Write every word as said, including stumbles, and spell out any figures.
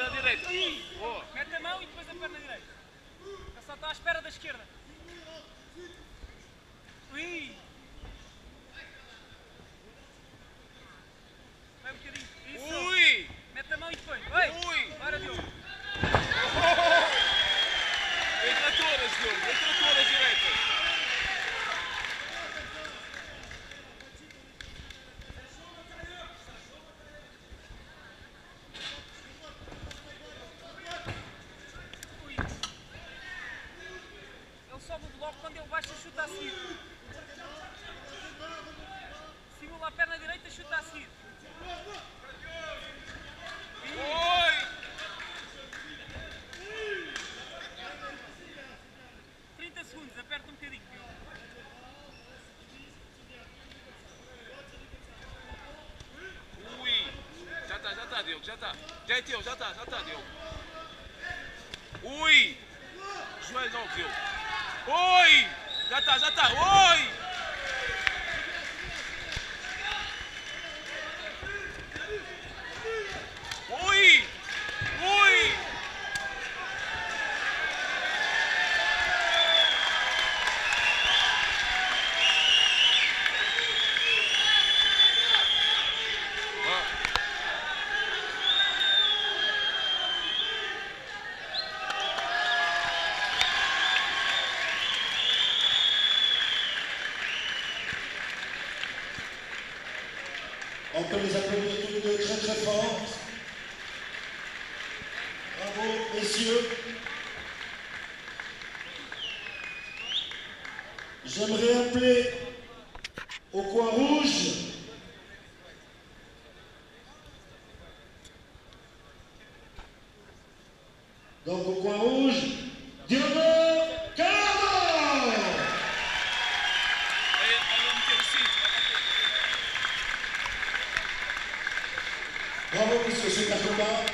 perna direita. Boa. Mete a mão e depois a perna direita. Ele só está à espera da esquerda. Ui. Vai um bocadinho. Isso. Ui! Mete a mão e depois. Vai. Ui! Bora, Diogo. Entra todas, Diogo. Entra todas direitas. Ui. Ele sobe o bloco quando ele baixa, chuta a seguir. Simula a perna direita, chuta a seguir. Oi! trinta segundos, aperta um bocadinho. Ui! Já está, já está, Diogo, já está. Já é teu, já está, já está, Diogo. Ui! Joelho não, Diogo. Oi! Já está, já está. Oi! Ui! Ui! On peut les applaudir tous les deux très très fort. Bravo, messieurs. J'aimerais appeler au coin rouge donc au coin rouge, Diogo Carlo. Bravo, monsieur, super combat.